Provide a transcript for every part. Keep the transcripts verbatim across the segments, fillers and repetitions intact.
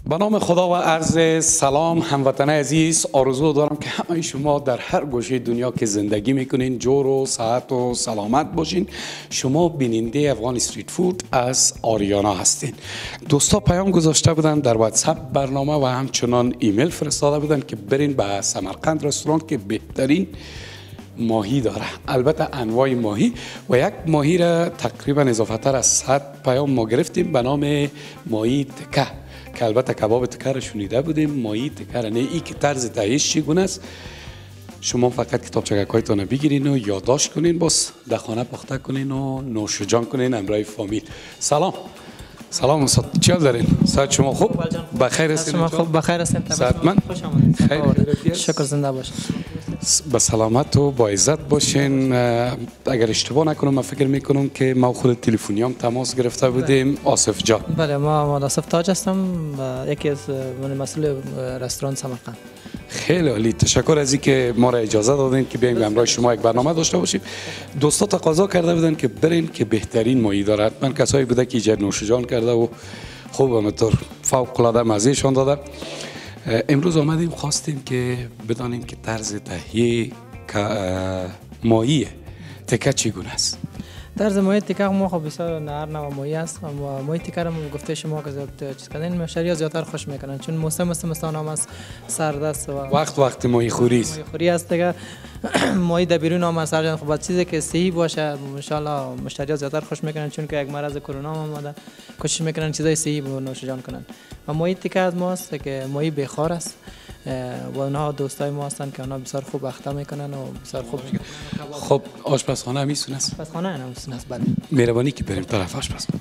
به نام خدا و عرض سلام هموطنان عزیز. آرزو دارم که همه شما در هر گوشه دنیا که زندگی میکنین جور و صحت و سلامت باشین. شما بیننده افغان استریت فود از آریانا هستین. دوستا پیام گذاشته بودن در واتساپ برنامه و همچنان ایمیل فرستاده بودن که برین به سمرقند رستوران که بهترین ماهی داره، البته انواع ماهی و یک ماهی را تقریبا اضافه تر از صد پیام ما گرفتیم به نام ماهی تکه که البته کباب تکه را شنیده بودیم. ماهی تکه را نه، ای که طرز تهیهش چگونه است شما فقط کتابچه‌هایتان بگیرین و یادداشت کنین، باز در خانه پخته کنین و نوش جان کنین همراه فامیل. سلام سلام استاد، چی حال دارین؟ صحت شما خوب؟ بخیر هستین؟ شما خوب بخیر هستین؟ صحتمند؟ خوش آمدید. خیر، شکر، زنده باشین. به سلامت و با عزت باشین. اگر اشتباه نکنم من فکر میکنم که ما خود تلفنی هم تماس گرفته بودیم. آصف جان. بله، ما محمد آصف تاج هستم و یکی از مسئول رستوران سمرقند. خیلی عالی، تشکر از اینکه ما را اجازه دادین که بیایم همراه شما یک برنامه داشته باشیم. دوستا تقاضا کرده بودن که برین که بهترین ماهی داره. من کسایی بوده که ایجاد نوش جان کرده و خوب همطور فوق العاده مزهشان داده. امروز آمدیم خواستیم که بدانیم که طرز تهیه ماهی تکه چگونه است. طرز ماهی تکه ما خب بسیار نهر نوع ماهی است و ماهی تکه رو گفته شما که زیاد چیز کردین مشتری زیادتر خوش میکنن چون موسم مستان هم است، سرد است و وقت وقت ماهی خوری است. ماهی خوری است دیگه. ماهی در بیرون هم است، خب باید چیزی که صحی باشه ان شاء الله مشتری زیادتر خوش میکنن چون که یک مرض کرونا هم اومده، کوشش میکنن چیزای صحی به نوش جان کنن. و ماهی تکه از ماست که ماهی بخار است و اونها دوستای ما هستن که اونها بسیار خوب اخته میکنن و بسیار خوب. خب آشپزخانه هم میسون است؟ آشپزخانه هم میسون است. بله، مهربانی که بریم طرف آشپزخانه.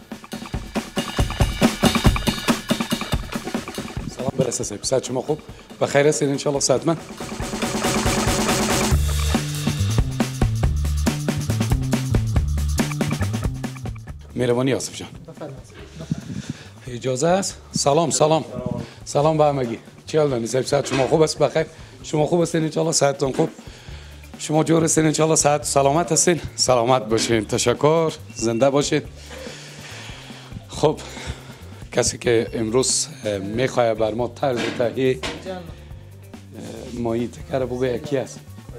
سلام برسه صاحب، صحت شما خوب؟ بخیر هستین ان شاء الله؟ صحتمند؟ مهربانی آصف جان. اجازه است؟ سلام سلام سلام به همگی. چی حال دارین صاحب؟ صحت شما خوب است؟ بخیر؟ شما خوب هستین ان شاء الله؟ صحتتون خوب؟ شما جور هستین ان شاء الله؟ صحت سلامت هستین؟ سلامت باشین. تشکر، زنده باشین. خب کسی که امروز میخواد بر ما طرز تهیه ماهی تکه رو بگه کی است؟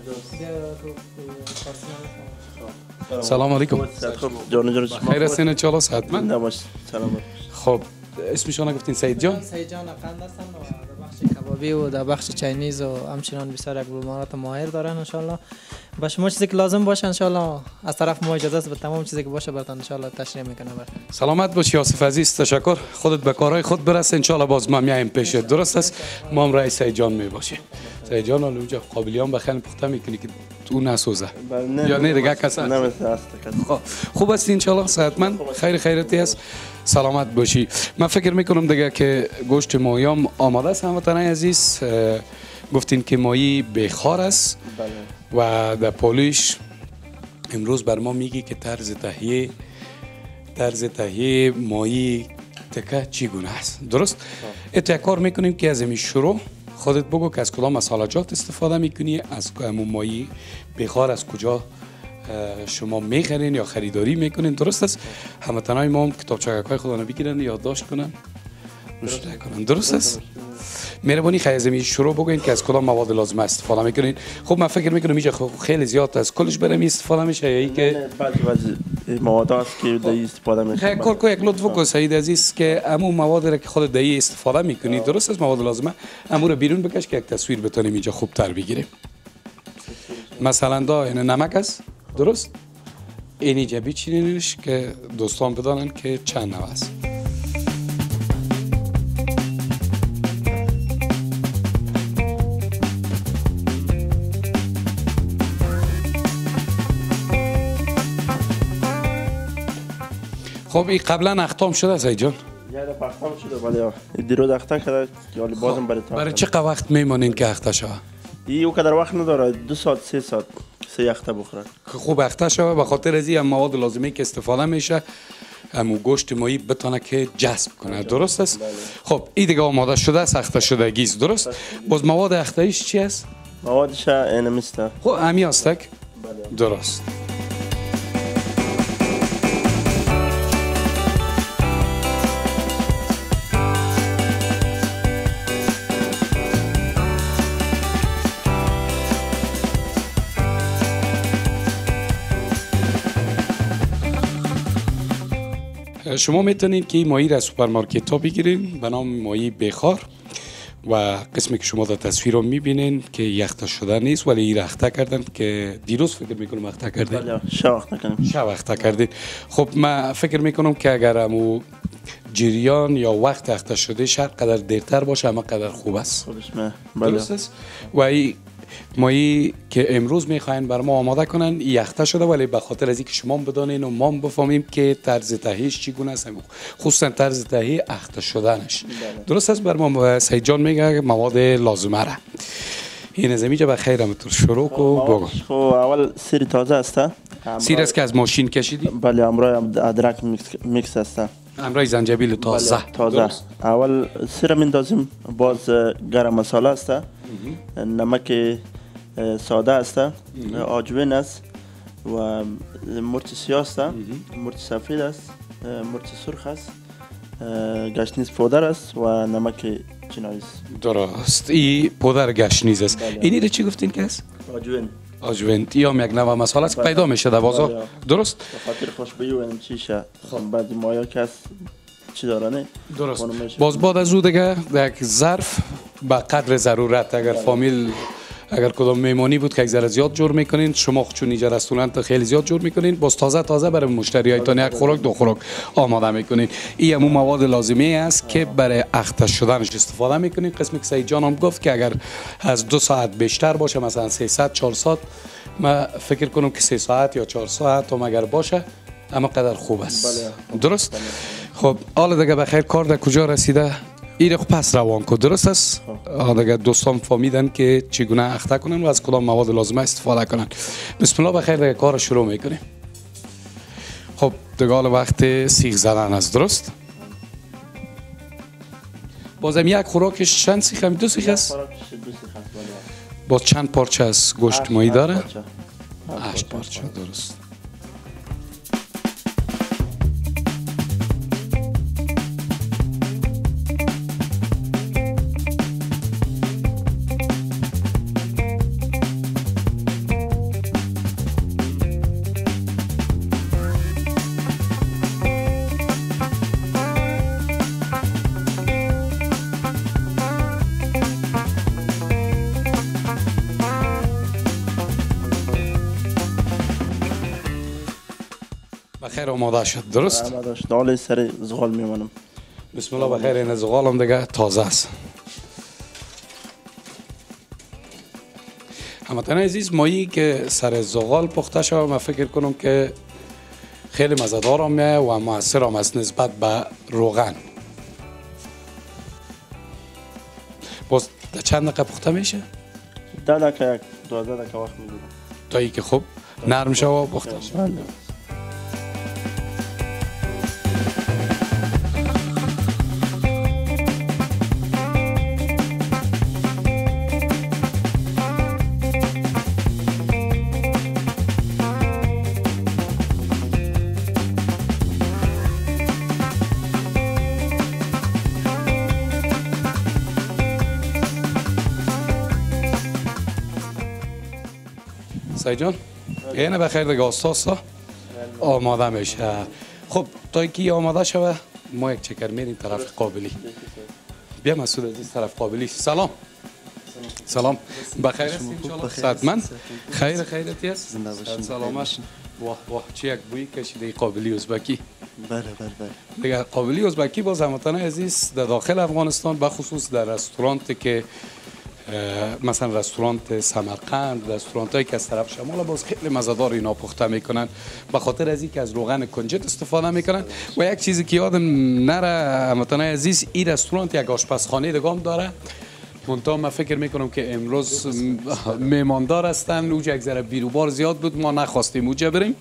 سلام علیکم. جان جان خیر هستین ان شاء الله؟ صحتمند؟ نباش. سلام. خب اسمشون گفتین سعید جان؟ سعید جان اقند هستن و در بخش کبابی و در بخش چاینیز و همچنان بسیار یک مهارت ماهر دارن ان شاء الله. با شما چیزی که لازم باشه ان شاء الله از طرف ما اجازه است به تمام چیزی که باشه براتون ان شاء الله تشریح میکنه. سلامت باشی آصف عزیز، تشکر. خودت به کارهای خود برس ان شاء الله. باز ما میایم پیش، درست است؟ ما هم رای سعید جان میباشیم. سعید جان اونجا قابلیان بخیر پخته میکنی که تو نسوزه یا نه دیگه کس نه مثل است. خوب است ان شاء الله؟ صحتمند؟ خیر خیرتی است؟ سلامت باشی. من فکر میکنم دیگه که گوشت ماهی هم آماده است. هموطنان عزیز گفتین که ماهی بخار است. بله. و در پولیش امروز بر ما میگی که طرز تهیه طرز تهیه ماهی تکه چگونه است، درست؟ ات کار میکنیم که از این شروع خودت بگو که از کدام مصالحات استفاده میکنی، از همون ماهی بخار از کجا شما میخرین یا خریداری میکنین، درست است؟ هموطنان ما هم کتابچه‌های خودشون بگیرن یادداشت کنن نوشته کنن، درست است؟ مهربانی خیلی از این شروع بگوین که از کدام مواد لازم استفاده میکنین. خب من فکر میکنم اینجا خیلی زیاد از کلش برام استفاده میشه یا ای که بعضی بعضی مواد هست که دایی استفاده میشه. خیلی کار کو یک لطف کو سعید عزیز که همون مواد را که خود دایی استفاده میکنی، درست است؟ مواد لازمه امور رو بیرون بکش که یک تصویر بتونیم اینجا خوب تر بگیریم. مثلا دا این نمک است، درست؟ اینجا بچینینش که دوستان بدانن که چند نوع است. خب این قبلا اختام شده سعید جان؟ یه دفعه اختام شده ولی دیروز اختام شده ولی بازم برای تا. برای چقدر وقت میمونین که اخته شود؟ این او قدر وقت نداره، دو ساعت سه ساعت سه اخته بخوره. خوب اخته شود به خاطر از این مواد لازمی که استفاده میشه همون گوشت ماهی بتونه که جذب کنه، درست است؟ بله. خب این دیگه آماده شده است، اخته شده گیز، درست؟ باز مواد اختهش چی است؟ موادش اینم است. خب امی استک؟ بله. درست. شما میتونید که این ماهی را سوپرمارکت ها بگیرین به نام ماهی بخار و قسمی که شما در تصویر رو میبینین که یخته شده نیست ولی این اخته کردن که دیروز فکر میکنم اخته کردین. بله شب اخته کردیم. شب اخته کردین. خب من فکر میکنم که اگر امو جریان یا وقت اخته شده هر قدر دیرتر باشه اما قدر خوب است. بله. درست است. و این ماهی که امروز میخواین بر ما آماده کنن یخته شده ولی به خاطر از اینکه شما بدانین و ما بفهمیم که طرز تهیهش چگونه است خصوصا طرز تهیه اخته شدنش. بله. درست است. بر ما سید جان میگه مواد لازمه را این از اینجا به خیر همتون شروع کو بگو. خب اول سیر تازه است. سیر است که از ماشین کشیدی؟ بله امروز ادرک میکس است. امروز زنجبیل تازه. بله. تازه. اول سیر میندازیم باز گرم مساله است. نمک ساده است، آجوین است و مرچ سیاه است، مرچ سفید است، مرچ سرخ است، گشنیز پودر است و نمک چینایی است. درست. این پودر گشنیز است. بله. اینی رو چی گفتین که است؟ آجوین. آجوین. یا هم یک نوع مساله است که پیدا میشه در بازار. بله. درست؟ به خاطر خوشبویی و این چیشه. بعضی مایا کس چی دارن؟ درست. باز بعد از او دیگه در یک ظرف به قدر ضرورت اگر فامیل اگر کدام میمانی بود که یک ذره زیاد جور میکنین شما چون اینجا رستوران خیلی زیاد جور میکنین باز تازه تازه برای مشتریایتان یک خوراک دو خوراک آماده میکنین. این همون مواد لازمی است که برای اخته شدنش استفاده میکنین. قسمی که سید جان هم گفت که اگر از دو ساعت بیشتر باشه مثلا سیصد چهار ساعت من فکر کنم که سه ساعت یا چهار ساعت هم اگر باشه اما قدر خوب است. بله. درست. بله. خب حالا دیگه بخیر کار در کجا رسیده؟ این خب پس روان کو. درست است. دیگه دوستان فهمیدن که چگونه اخته کنن و از کدام مواد لازمه استفاده کنن. بسم الله بخیر دیگه کار شروع میکنیم. خب دیگه حالا وقت سیخ زدن است. درست. بازم یک خوراکش چند سیخ هم دو سیخ است. باز چند پارچه از گوشت ماهی داره؟ هشت پارچه. درست. بخیر آماده شد. درست؟ آماده شد. حالا سر زغال میمونم. بسم الله بخیر. این زغال هم دیگه تازه است. هموطنان عزیز ماهی که سر زغال پخته شده من فکر کنم که خیلی مزه‌دار هم میاد و مؤثر هم است نسبت به روغن. باز در چند دقیقه پخته میشه؟ ده دقیقه یک دوازده دقیقه وقت میگیره تا اینکه خوب نرم شود و پخته شود. سید جان اینه بخیر دیگه آساسا آماده میشه. خب تا اینکه آماده شوه ما یک چکر میریم طرف قابلی. بیا مسعود عزیز طرف قابلی. سلام. سلام. بخیر هستی ان شاء الله؟ صحتمند؟ خیر خیرتی است؟ زنده باشین. سلامت. واه واه چه یک بوی کشیده قابلی ازبکی. بله بله بله. دیگه قابلی ازبکی باز هموطنان عزیز در داخل افغانستان بخصوص در رستورانتی که مثلا رستوران سمرقند، رستوران هایی که از طرف شمال باز خیلی مزه‌دار اینا پخته میکنن به خاطر از اینکه از روغن کنجد استفاده میکنن. و یک چیزی که یادم نره هموطنان عزیز این رستوران یک آشپزخانه دیگه هم داره. منتها من فکر میکنم که امروز میماندار هستن اوجا یک ذره بیروبار زیاد بود ما نخواستیم اوجا بریم.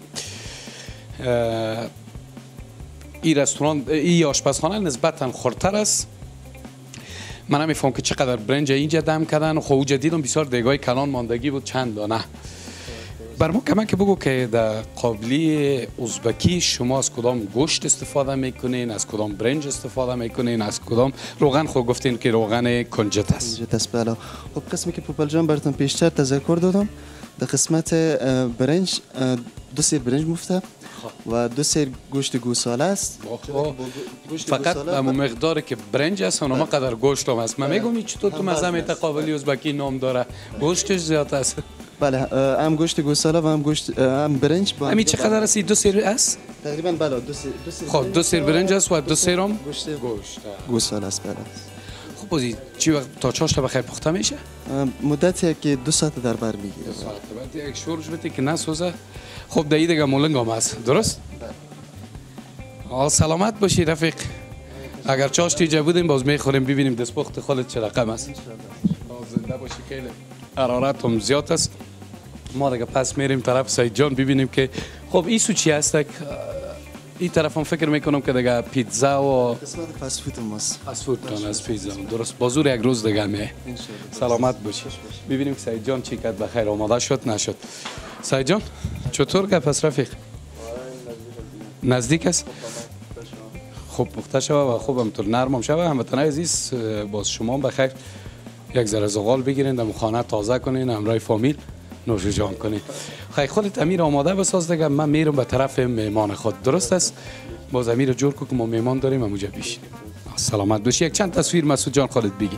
این رستوران این آشپزخانه نسبتا خردتر است. من نمیفهم که چقدر برنج اینجا دم کردن. خب اوجا دیدم بسیار دیگای کلان ماندگی بود چند دانه. بر ما کمک بگو که در قابلی ازبکی شما از کدام گوشت استفاده میکنین، از کدام برنج استفاده میکنین، از کدام روغن؟ خب گفتین که روغن کنجد است. کنجد است بله. خب قسمی که پوپل جان براتون پیشتر تذکر دادم در قسمت برنج دو سیر برنج مفته و دو سیر گوشت گوساله است. فقط اما مقداری که برنج است اونما قدر گوشت هم است. من میگم چطور تو مزه تقابلی ازبکی نام داره گوشتش زیاد است. بله هم گوشت گوساله و هم گوشت هم برنج. همین چقدر است؟ دو سیر است؟ تقریبا بله دو سیر. خب دو سیر برنج است و دو سیر هم گوشت گوشت گوساله است. بله. خب بازی چی وقت تا چاشت بخیر پخته میشه؟ مدتی که دو ساعت در بر میگیره. دو ساعت بعد یک شورش بده که نسوزه. خب دایی دیگه مولنگ هم است. درست؟ بله. سلامت باشی رفیق. اگر چاشتی جا بودیم باز میخوریم ببینیم دستپخت خودت چه رقم است. زنده باشی. خیلی حرارت هم زیاد است. ما دیگه پس میریم طرف سعید جان ببینیم که خب ایسو چی هست؟ این طرف هم فکر میکنم که دیگه پیتزا و قسمت فست فود ماست. فست فود تان از پیتزا. درست بازور یک روز دیگه می. سلامت باشی. ببینیم سعید جان چی کرد بخیر آماده شد نشد. سعید جان چطور که پس رفیق؟ نزدیک است؟ خوب پخته شوه و خوب همطور نرم هم شوه. هموطنان عزیز باز شما بخیر یک ذره زغال بگیرین در خانه تازه کنین همراه فامیل نوش جان کنین. خیلی خودت امیر آماده بساز دیگه من میرم به طرف مهمان خود. درست است؟ باز امیر جور کو که ما مهمان داریم همونجا بشینیم. سلامت باشی. یک چند تصویر مسعود جان خودت بگی.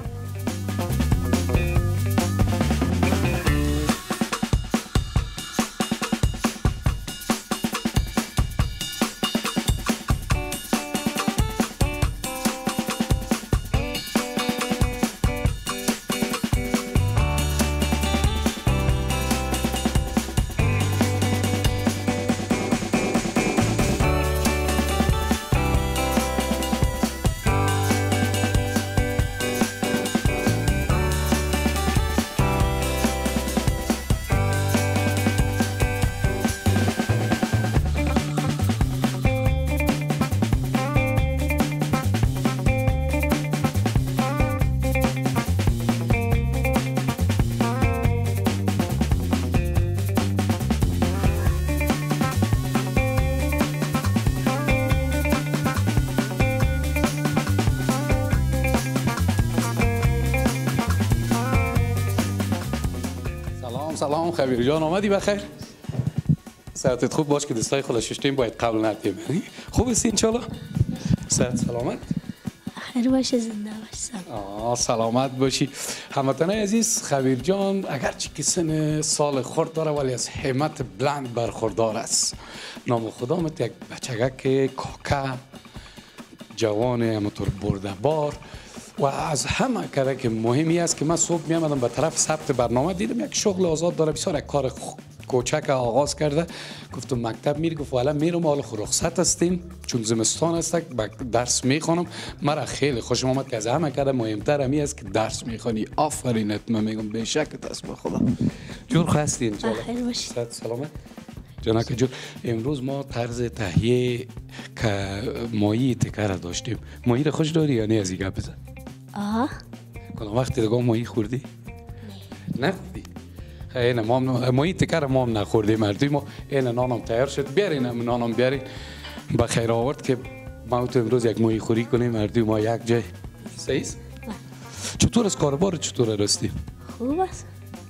سلام خبیر جان آمدی بخیر؟ ساعتت خوب باش که دستای خود ششتیم باید قبل نتیم. خوب است انشالله؟ صحت سلامت؟ خیر باشه زنده باش. آه سلامت باشی. هموطنان عزیز خبیر جان اگرچه که سن سال خورد داره ولی از همت بلند برخوردار است. نام خدامت یک بچگک کاکا جوان همطور برده بار و از همه کاره که مهمی است که من صبح می آمدم به طرف ثبت برنامه دیدم یک شغل آزاد داره بسیار یک کار کوچک آغاز کرده. گفتم مکتب میری؟ گفت والا میرم حالا خو رخصت هستیم چون زمستان است درس میخوانم. مرا خیلی خوشم آمد که از همه کاره مهمتر همی است که درس میخوانی. آفرینت. من میگم به شکت است به خدا. جور هستی انشالله؟ خیر باشی. صحت سلامت جناب جور. امروز ما طرز تهیه که ماهی تکه را داشتیم. ماهی را خوش داری یا نه؟ از این گپ بزن. آه کدام وقتی دیگه ماهی خوردی؟ نه نخوردی؟ خیلی ما ماهی تکه را ما هم نخوردیم. مردی ما این نانم تیار شد بیارین هم نانم بیارین به خیر آورد که ما تو امروز یک ماهی خوری کنیم. مردی ما یک جای صحیح است؟ چطور از کاربار چطور رستی؟ خوب است.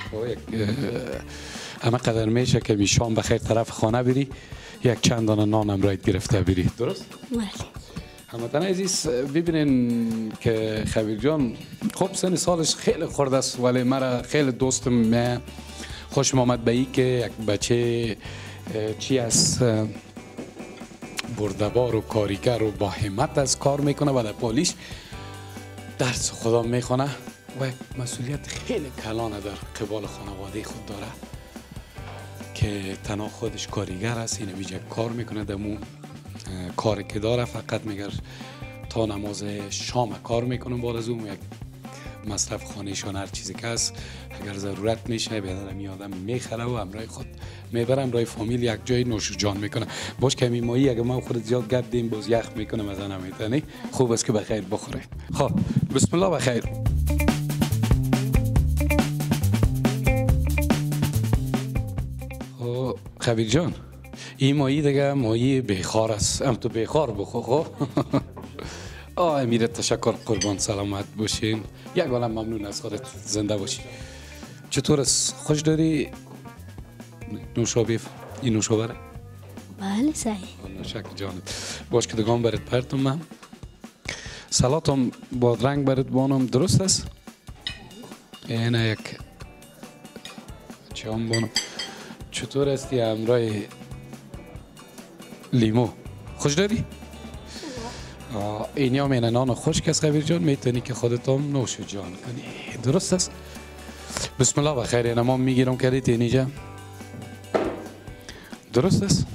همه قدر میشه که می شام بخیر طرف خانه بری یک چند دانه نانم رایت گرفته بری. درست؟ بله. هموطنان عزیز ببینین که خبیر جان خب سن سالش خیلی خورده است ولی مرا خیلی دوستم من خوشم آمد به این که یک بچه چی است برده‌بار و کاریگر و با همت از کار میکنه و در پالیش درس خدا میخونه و یک مسئولیت خیلی کلانه در قبال خانواده خود داره که تنها خودش کاریگر است. این میجه کار میکنه دمون کاری که داره فقط میگر تا نماز شام کار میکنم. بعد از اون یک مصرف خانهشان هر چیزی که هست اگر ضرورت میشه بدن می آدم میخره و همراه خود میبرم همراه فامیل یک جای نوش جان میکنه. باش کمی مایی اگر ما خود زیاد گپ دیم باز یخ میکنم از انا میتونی. خوب است که بخیر بخوره. خب بسم الله بخیر. خب خبیر جان این ماهی دیگه ماهی بیخار است. هم تو بیخار بخور. خب آه امیر تشکر قربان سلامت باشین. یک عالم ممنون از خودت زنده باشی. چطور است؟ خوش داری نوشابه؟ این نوشابه بله صحیح. نوشک جانت باش که دگان برد پرتم من سلاتم بادرنگ برد بانم درست است؟ اینه یک چام بانم چطور استی همراه لیمو خوش داری؟ اینی هم اینه نان خشک است خبیر جان میتونی که خودت هم نوش جان کنی درست است؟ بسم الله بخیر اینه ما میگیرم کردید اینجا درست است؟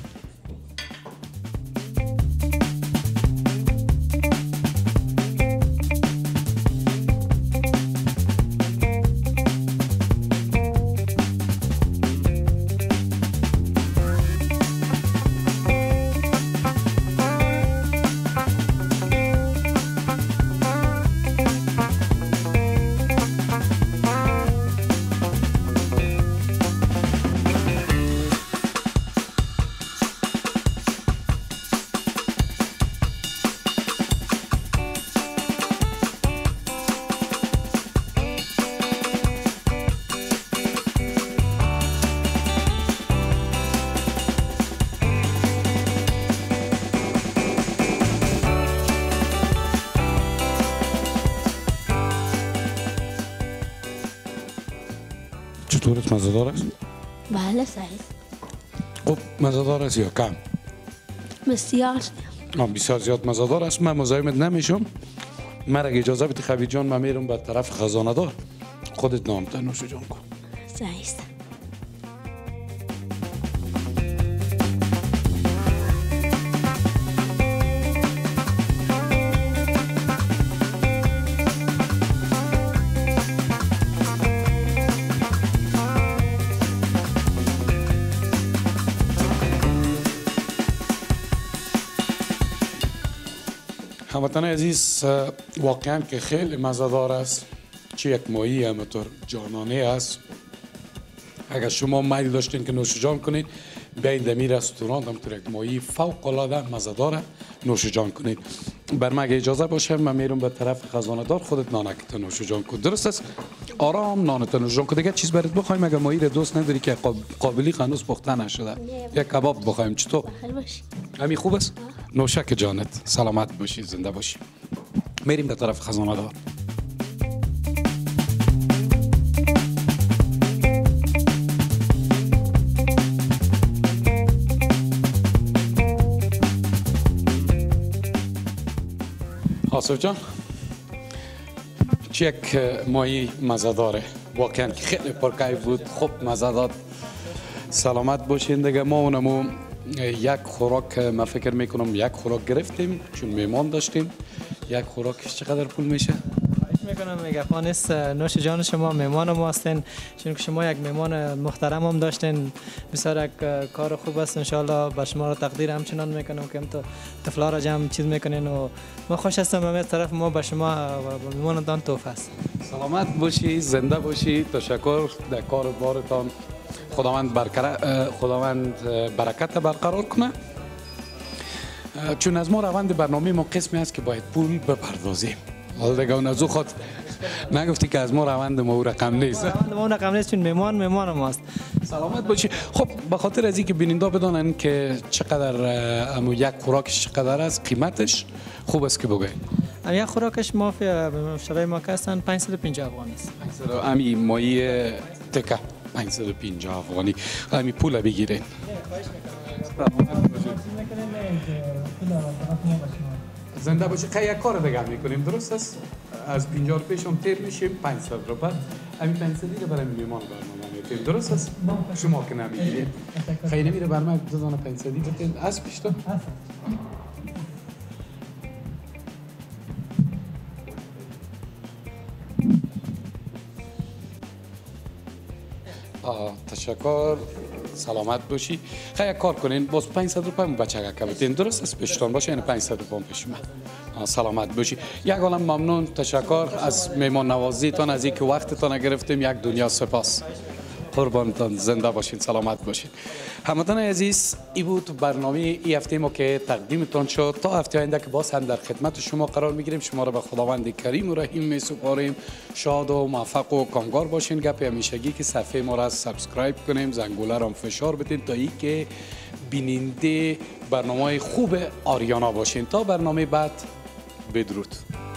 چطورت مزه‌دار است؟ بله صحیح. خب مزه‌دار است یا کم؟ بسیار. آه بسیار زیاد مزه‌دار است. من مزاحمت نمیشم. من اگه اجازه بدی خبیر جان من میرم به طرف خزانه دار خودت نامت نوش جان کن. صحیح است. هموطن عزیز واقعا که خیلی مزه‌دار است چه یک ماهی همطور جانانه است اگر شما میل داشتین که نوش جان کنید بیاین دمی رستوران همطور یک ماهی فوق العاده مزه‌دار نوش جان کنید بر من اگه اجازه باشه من میرم به طرف خزانه دار خودت نانکت نوش جان کن درست است آرام نانت نوش جان کن دیگه چیز برات بخوایم اگه ماهی رو دوست نداری که قابلی هنوز پخته نشده یک کباب بخوایم چطور بخیر باشی. همین خوب است نوشک جانت سلامت باشی زنده باشی میریم به طرف خزانه دار آصف جان چه یک ماهی مزه داره واقعا که خیلی پرکیف بود خوب مزه داد سلامت باشین دیگه ما اونمو یک خوراک ما فکر میکنم یک خوراک گرفتیم چون میمان داشتیم یک خوراکش چقدر پول میشه؟ میکنم میگه خانیست نوش جان شما میمان ما هستین چون که شما یک میمان محترم هم داشتین بسیار یک کار خوب است انشالله به شما را تقدیر همچنان میکنم که تو طفلا را جمع چیز میکنین و ما خوش هستم همه طرف ما به شما و میمانتان توفه است سلامت باشی زنده باشی تشکر در کار بارتان خداوند برقرار خداوند برکت برقرار کنه چون از ما روند برنامه ما قسمی است که باید پول بپردازیم حالا دیگه اون از او خود نگفتی که از ما روند ما او رقم نیست روند ما رقم نیست چون میمان میمان ماست سلامت باشی خب به خاطر از اینکه بیننده بدانن که چقدر امو یک خوراکش چقدر است قیمتش خوب است که بگوین یک خوراکش ما شبای ما که هستن پانصد و پنجاه افغانی است امی مایی تکه پانصد و پنجاه افغانی امی پول بگیرین زنده باشی خیلی یک کار دیگه میکنیم درست است از پنجاه پیش هم تیر میشیم پانصد رو بعد همین پانصدی رو برای میمان برنامه میکنیم درست است شما که نمیگیرید خیلی نمیره برنامه دو دانه پانصدی بتین از پیش تو تشکر سلامت باشی خیلی کار کنین باز پانصد روپیه بچه که بتین درست است پیشتان باشه یعنی پانصد روپیه پیش من سلامت باشی یک عالم ممنون تشکر از میمان نوازیتان از اینکه وقتتان گرفتیم یک دنیا سپاس قربانتان زنده باشین سلامت باشین هموطن عزیز این بود برنامه این هفته ما که تقدیمتان شد تا هفته آینده که باز هم در خدمت شما قرار میگیریم شما را به خداوند کریم و رحیم میسپاریم شاد و موفق و کامگار باشین گپ همیشگی که صفحه ما را سابسکرایب کنیم زنگوله را فشار بدین تا ای که بیننده برنامه خوب آریانا باشین. تا برنامه بعد، بدرود.